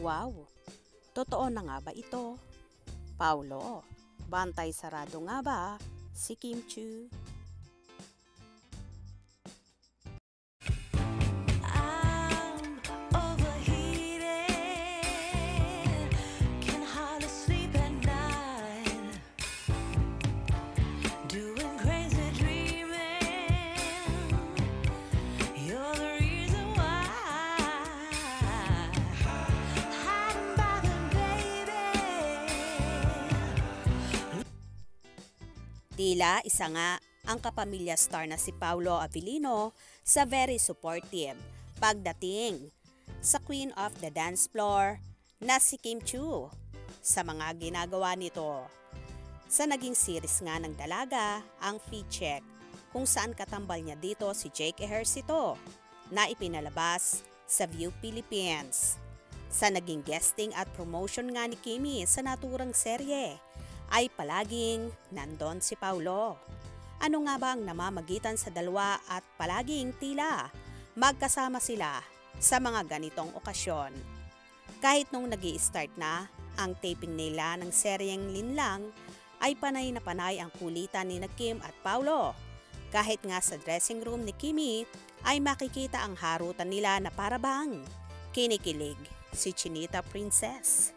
Wow! Totoo na nga ba ito? Paulo, bantay sarado nga ba si Kim Chiu? Tila isa nga ang kapamilya star na si Paulo Abilino sa very supportive pagdating sa Queen of the Dance Floor na si Kim Chiu sa mga ginagawa nito. Sa naging series nga ng dalaga ang Fit Check kung saan katambal niya dito si Jake Ejercito na ipinalabas sa View Philippines. Sa naging guesting at promotion nga ni Kimi sa naturang serye ay palaging nandon si Paulo. Ano nga ba ang namamagitan sa dalawa at palaging tila magkasama sila sa mga ganitong okasyon? Kahit nung nag-i-start na ang taping nila ng seryeng Linlang ay panay na panay ang kulitan ni Kim at Paulo. Kahit nga sa dressing room ni Kimi ay makikita ang harutan nila na parabang kinikilig si Chinita Princess.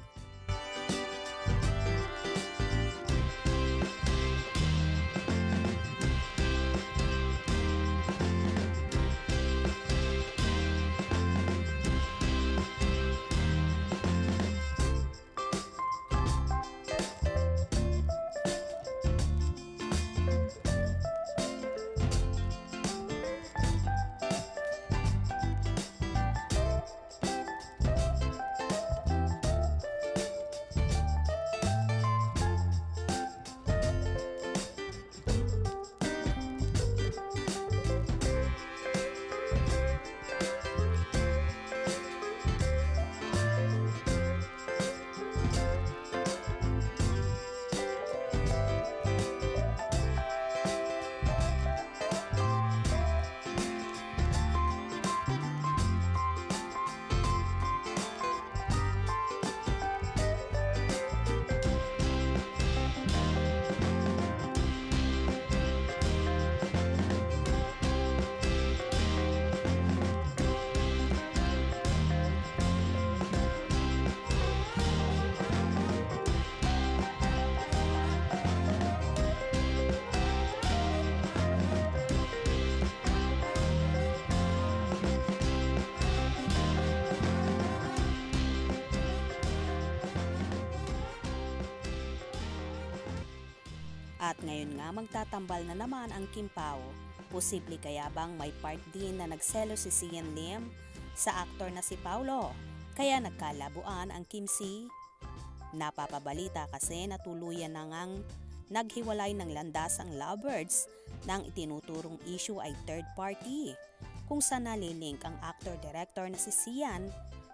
At ngayon nga magtatambal na naman ang Kim Pao. Posible kaya bang may part din na nagselo si Sian Lim sa aktor na si Paulo? Kaya nagkalabuan ang Kim Si? Napapabalita kasi na tuluyan na ngang naghiwalay ng landas ang lovebirds nang itinuturong issue ay third party. Kung saan nalilink ang actor-director na si Sian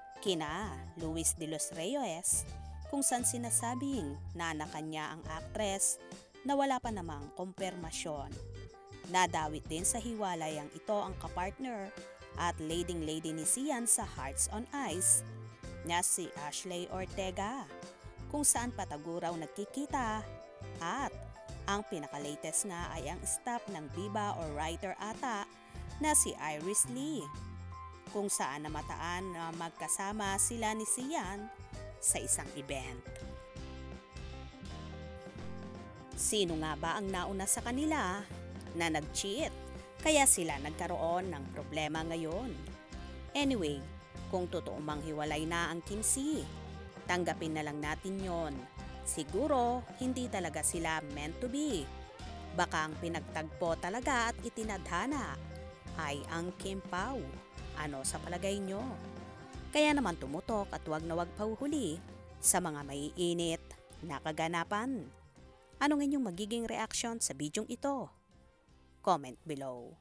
kina Luis de los Reyes, kung saan sinasabing na anak niya ang actress na wala pa namang kumpirmasyon. Nadawit din sa hiwalayang ito ang kapartner at leading-lady ni Sian sa Hearts on Ice na si Ashley Ortega, kung saan pataguraw nagkikita at ang pinakalatest nga ay ang staff ng Viva or writer ata na si Iris Lee, kung saan namataan na magkasama sila ni Sian sa isang event. Sino nga ba ang nauna sa kanila na nag-cheat kaya sila nagkaroon ng problema ngayon? Anyway, kung totoo mang hiwalay na ang Kim Si, tanggapin na lang natin yon. Siguro hindi talaga sila meant to be. Baka ang pinagtagpo talaga at itinadhana ay ang Kim Pao. Ano sa palagay nyo? Kaya naman tumutok at wag na wag pahuhuli sa mga maiinit na kaganapan. Anong inyong magiging reaction sa bidyong ito? Comment below.